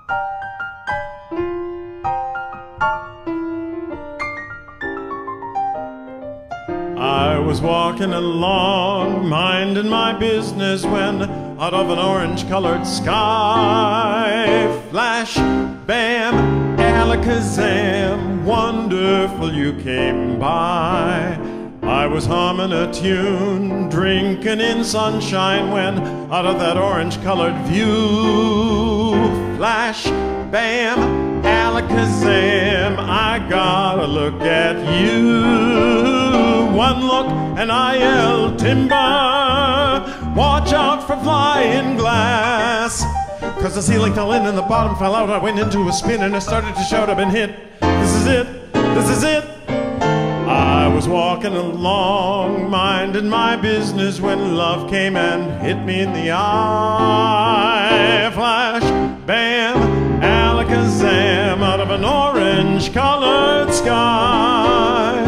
I was walking along, minding my business, when out of an orange-colored sky, flash, bam, alakazam, wonderful you came by. I was humming a tune, drinking in sunshine, when out of that orange-colored view, flash, bam, alakazam, I gotta look at you. One look and I yelled, timber, watch out for flying glass. 'Cause the ceiling fell in and the bottom fell out. I went into a spin and I started to shout, I've been hit. This is it, this is it. I was walking along, minding my business, when love came and hit me in the eye. Flash, bam, alakazam, out of an orange-colored sky.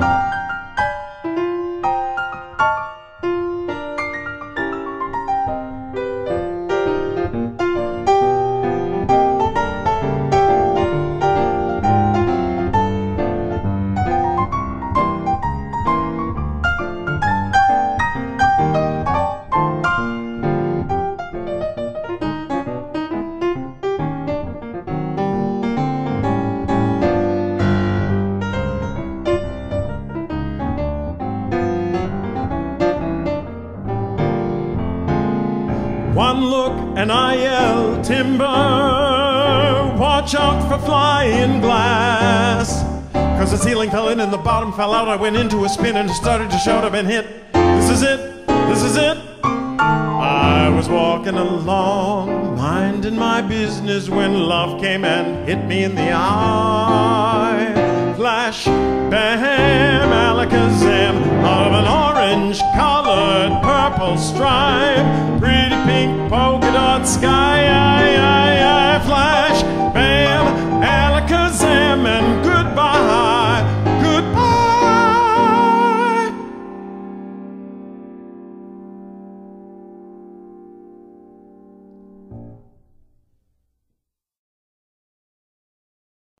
One look and I yelled, timber, watch out for flying glass. 'Cause the ceiling fell in and the bottom fell out. I went into a spin and started to shout, I've been hit. This is it, this is it. I was walking along, minding my business, when love came and hit me in the eye. Flash, bam, alakazam, out of an orange-colored purple stripe, pretty pink polka dot sky.